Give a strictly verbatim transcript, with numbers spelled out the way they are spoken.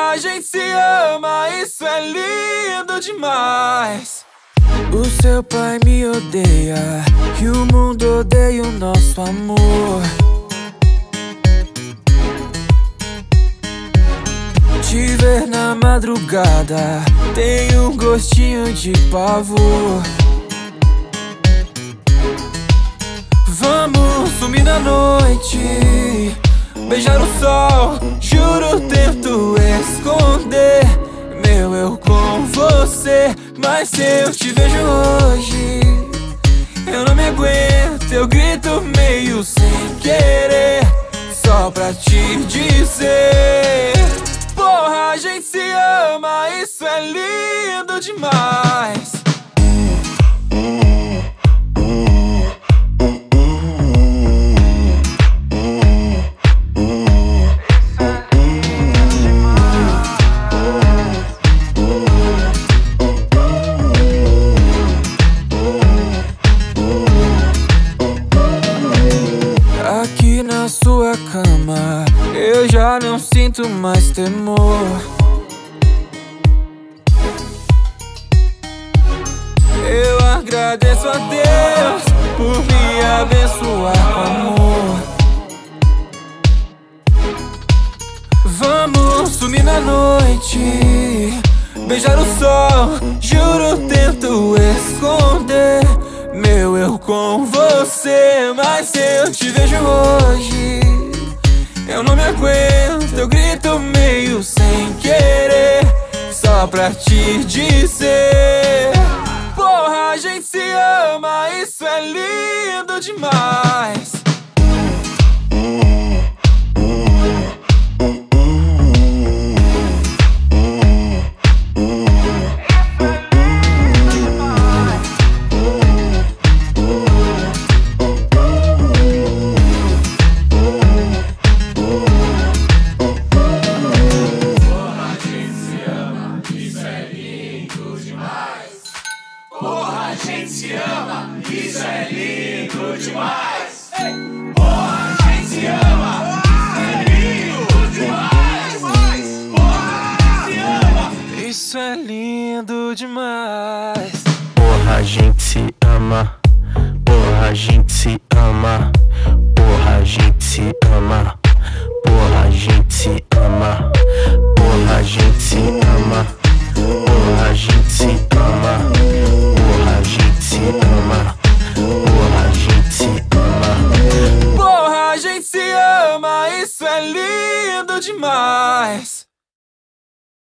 Porra, a gente se ama, isso é lindo demais. O seu pai me odeia e o mundo odeia o nosso amor. Te ver na madrugada tem um gostinho de pavor. Vamos sumir na noite, beijar o sol. Juro, tento esconder meu eu com você, mas se eu te vejo hoje, eu não me aguento. Eu grito meio sem querer, só pra te dizer: porra, a gente se ama, isso é lindo demais. Aqui na sua cama eu já não sinto mais temor. Eu agradeço a Deus por me abençoar com amor. Vamos sumir na noite, beijar o sol. Juro, tento esconder meu eu com você, mas se eu te vejo hoje, eu não me aguento. Eu grito meio sem querer, só pra te dizer: porra, a gente se ama, isso é lindo demais. Porra, a gente se ama, isso é lindo demais. Porra, a gente se ama, isso é lindo demais. Porra, a gente se ama, Porra, a gente se ama. Porra, a gente se ama. Porra, a gente se ama. Porra, a gente se ama. Porra, a gente se ama. Porra, a gente se ama. Porra, a gente se ama. porra, a gente se ama, isso é lindo demais.